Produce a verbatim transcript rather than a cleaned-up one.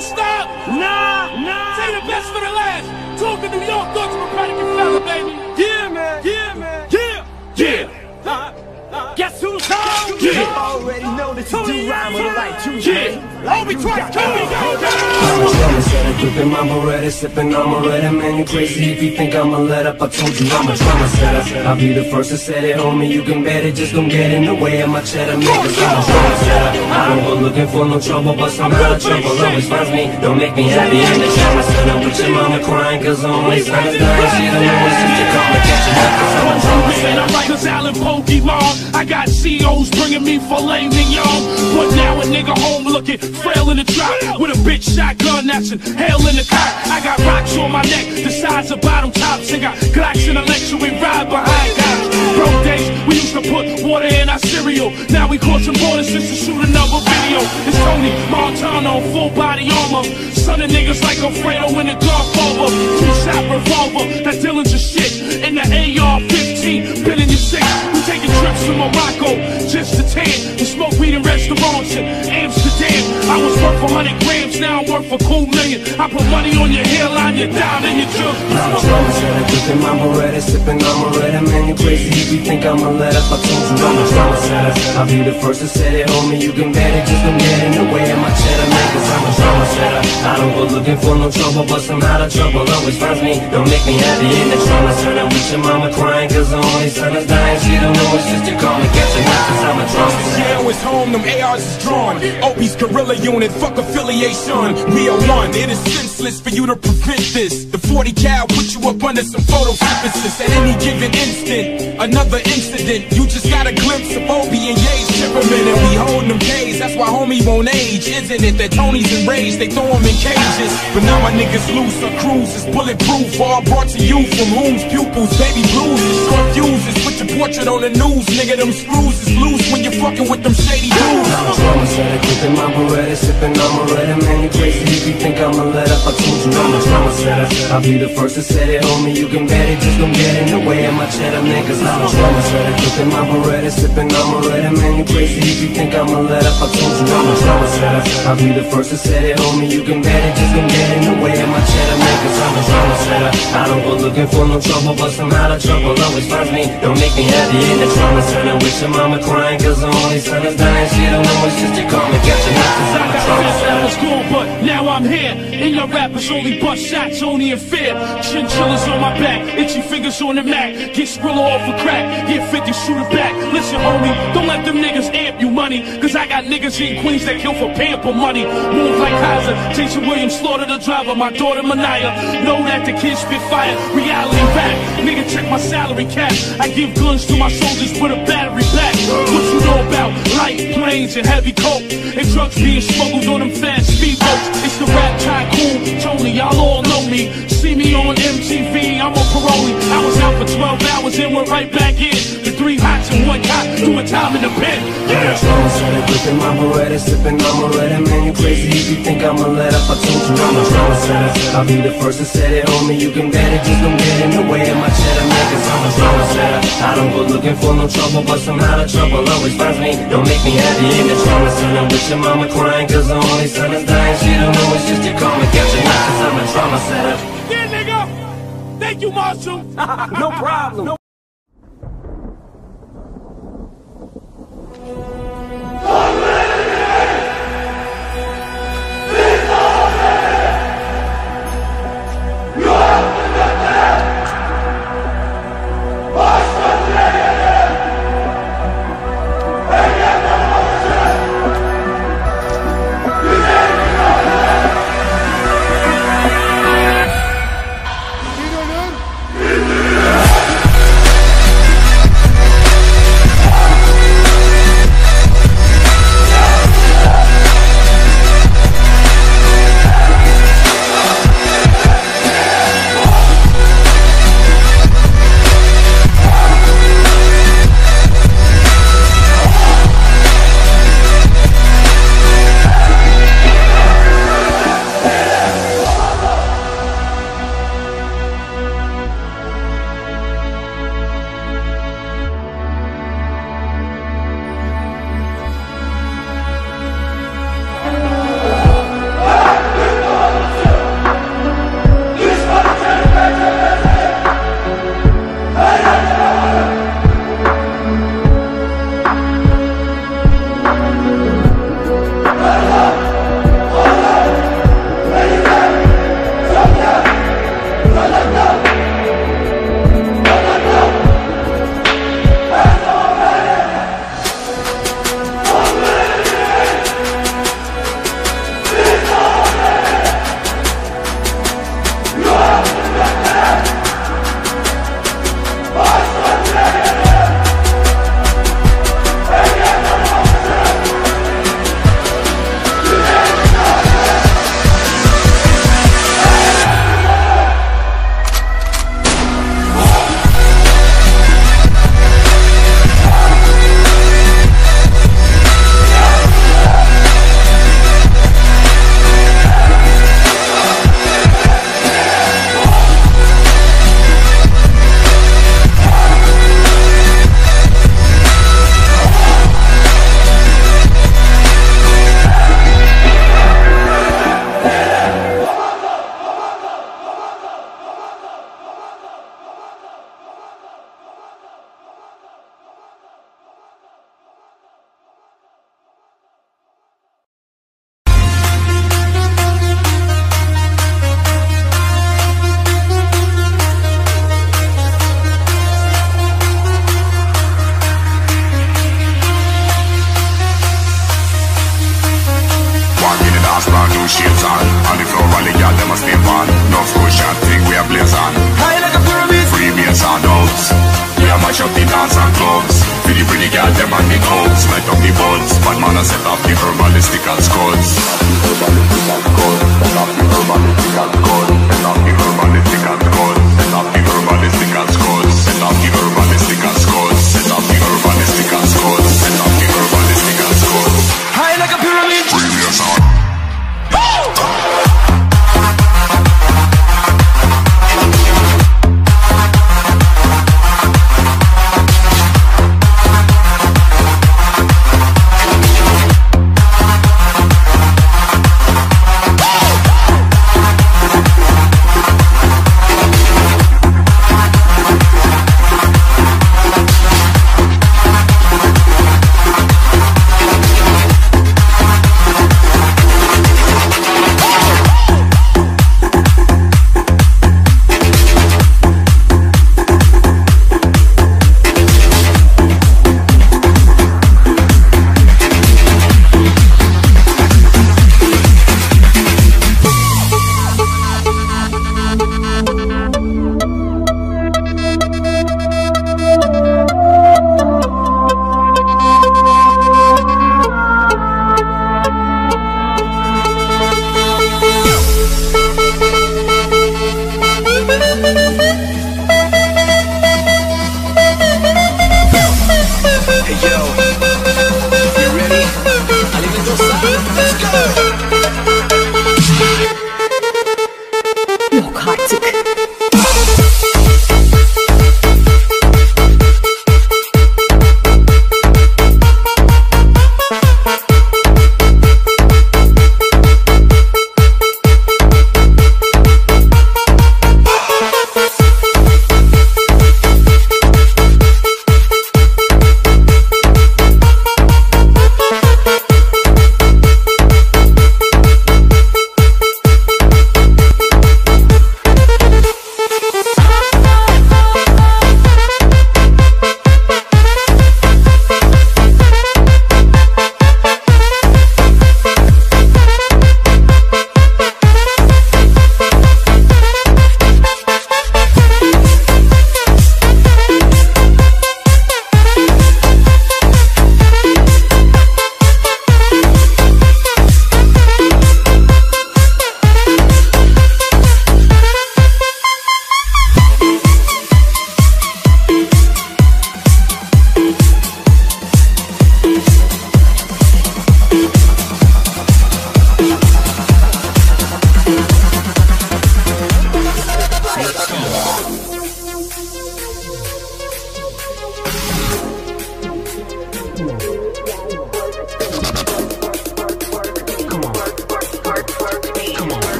don't stop. Nah, nah. Say the best for the last. Talk to New York, talk to my Predicate fella, baby. Yeah, man. Yeah, man. Yeah. Yeah. Uh, uh, Guess who's home? Yeah. You already know that you do rhyme with a light too. Yeah. Hold me twice, come me, go, go. I'm a drummer, set a grip in my Beretta, sipping on Beretta. Man, you crazy if you think I'ma let up. I told you I'm a drummer setter. I'll be the first to set it, homie. You can bet it, just don't get in the way of my cheddar. Man, cause I'm a drummer setter. I don't go looking for no trouble, but somehow the trouble always finds me. Don't make me happy in the drummer setter. With your mama crying, cause only son is dying. She don't know it's just to come and catch you. Cause I'm a drummer setter. I'm like a Allen Pokemon. I got C Os bringing me filet mignon. But now a nigga home looking frail in the drop. With a bitch shotgun that's hell in the cop. I got rocks on my neck, the size of bottom tops. I got Glocks in the lecture, we ride behind guys. Broke days, we used to put water in our cereal. Now we crossing borders just to shoot another video. It's Tony Montana, full body armor. Son of niggas like Alfredo in the Godfather. Two-shot revolver, that Dillinger shit. In the A R fifteen, been in your six. We taking trips to Morocco, just to tan. We smoke weed in restaurants in Amsterdam. I was worth a hundred grams, now I'm worth a cool million. I put money on your hairline, you're down and you're drunk. I'm a drummer setter, gripping my Beretta, sipping on Beretta. Man, you crazy if you think I'ma let up. I told you I'm a drummer setter. I'll be the first to set it, homie. You can bet it, just don't get in the way of my cheddar. Man, cause I'm a drummer setter. I don't go looking for no trouble, but somehow the trouble always finds me. Don't make me happy in the drummer setter. With your mama crying, cause the only son is dying. She don't know it's just to call me, catch it, cause I'm a drummer setter. Yeah, it's home, them A Rs is drawn. Opie's guerrilla unit, fuck affiliation. We are one, it is senseless for you to prevent this. The forty cal put you up under some photosynthesis. At any given instant, another incident. You just got a glimpse of Opie and Ye's temperament. And we holding them days, that's why homie won't age. Isn't it that Tony's enraged, they throw him in cages. But now my niggas loose, our cruise is bulletproof. All brought to you from whom's pupils. Baby blues is short fuses. Put your portrait on the news, nigga, them screws is loose when you're fucking with them shady dudes. I'm a drummer setter, gripping my Beretta, sipping on Beretta. Man, you crazy if you think I'ma let up. I told you I'm a drummer setter. I'll be the first to set it, homie. You can bet it, just don't get in the way of my cheddar. Man, cause I'm a drummer setter, gripping my Beretta, sipping on Beretta. Man, you crazy if you think I'ma let up. I told you I'm a drummer setter. I'll be the first to set it, homie. You can bet it, just don't get in the way of my cheddar. Man, cause I'm a drummer setter. I don't go looking for no trouble, but somehow the trouble always finds me. Don't make me happy in the drummer setter. With your mama crying, cause the only son is dying. She don't know it's just to call me, catch it, cause I'm a drummer setter. I was cool, but now I'm here. In your rappers only bust shots, only in fear. Chinchillas on my back, itchy fingers on the Mac. Get Skrilla off a crack, get fifty, shoot it back. Listen, homie, don't let them niggas amp you money. Cause I got niggas in Queens that kill for pamper money. Move like Kaiser, Jason Williams, slaughter the driver. My daughter Mania, know that the kids spit fire. Reality back, nigga check my salary cap. I give guns to my soldiers with a battery back. What you know about light planes and heavy coke? And drugs being smuggled on them fast speedboats. It's the rap tycoon, Tony, y'all all know me. See me on M T V, I'm on parolee. I was out for twelve hours and went right back in. The three hots and one cop, doing time in the pen. Yeah. I'm a drummer, gripping my Beretta, sipping on Beretta. Man, you crazy if you think I'ma let up. I told you I'm a drummer setter. I'll be the first to set it, homie. You can bet it, just don't get in the way of my cheddar. Man, cause I'm a drummer setter. I don't go looking for no trouble, but somehow the trouble always finds me. Don't make me happy in the drummer setter. With your mama crying, cause the only son is dying. She don't know it's just to call me, catch it, cause I'm a drummer setter. Yeah, nigga! Thank you, Marshall! No problem. No shades on. On the floor, all the girl, them a stay on. No school shot thing, we a blaze on. High like a pyramid. Free bass and notes. We a mash up the dance and clubs. For the pretty girl, them on the coats. Light up the buds. Bad man a set off the herbalistic and scuds.